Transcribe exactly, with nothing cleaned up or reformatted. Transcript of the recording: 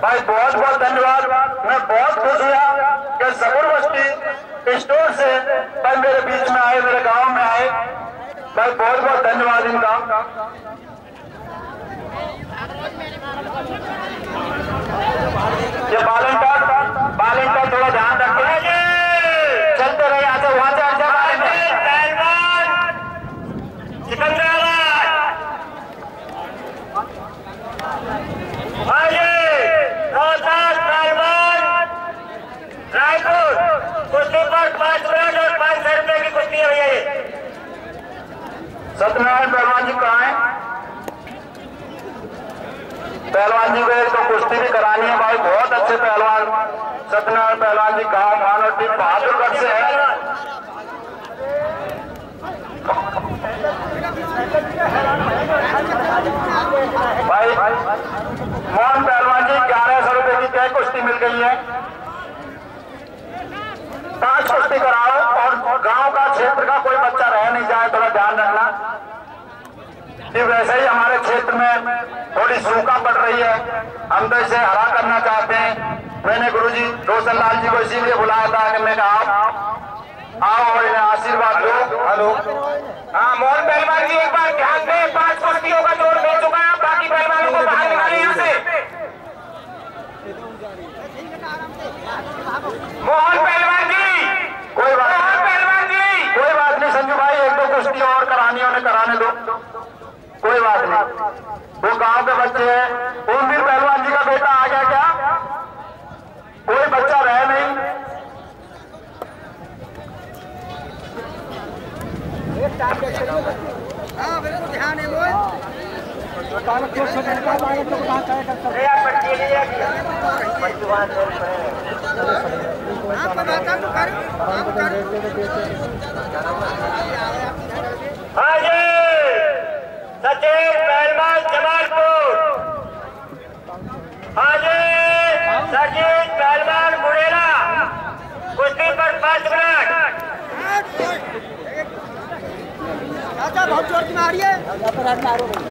भाई बहुत बहुत धन्यवाद। मैं बहुत खुश हुआ कि सबुर बस्ती स्टोर से भाई मेरे बीच में आए, मेरे गांव में आए। भाई बहुत बहुत धन्यवाद इनका। ये बालेंटा बालेंटा थोड़ा ध्यान रखें, चलते रहे यहाँ से वहां से अच्छा सिकंदराबाद रोहतास पहलवान रायपुर कुश्ती पर पांच मिनट और पांच सौ रुपए की कुश्ती है भैया। ये सत्यनारायण पहलवान जी कहाँ है? पहलवान जी को एक तो कुश्ती भी करानी है भाई, बहुत अच्छे पहलवान सत्यनारायण पहलवान जी कहाँ मानो टीम बहादुरगढ़ से है भाई। मोहन पहलवान जी ग्यारह सौ रुपए की तय कुश्ती मिल गई है। पांच कुश्ती कराओ और गांव का क्षेत्र का कोई बच्चा रह नहीं जाए, थोड़ा ध्यान रखना कि वैसे ही हमारे क्षेत्र में थोड़ी सूखा पड़ रही है, हम तो इसे हरा करना चाहते हैं। मैंने गुरुजी रोशन लाल जी को इसीलिए बुलाया था कि मैं कहा आओ और इन्हें आशीर्वाद दो। हेलो हाँ मोहन पहलवान जी एक बार ध्यान दें, पांच कुश्तियों का जोर मिल चुका है, बाकी पहलवानों को बाहर निकालें यहाँ से। मोहन पहलवान जी कोई बात मोहन पहलवान जी कोई बात नहीं संजू भाई, एक दो कुश्ती और करानी उन्हें कराने दो, कोई बात नहीं। वो गांव के बच्चे हैं। ओमवीर पहलवान जी का बेटा आ गया क्या? कोई बच्चा रहे नहीं। हाँ बिल्कुल ध्यान है वो। हाँ जी सचिन पहलवान जमालपुर, हाँ जी सचिन पहलवान मुरेला कुश्ती पर पांच मिनट। बहुत जोर की मारी है।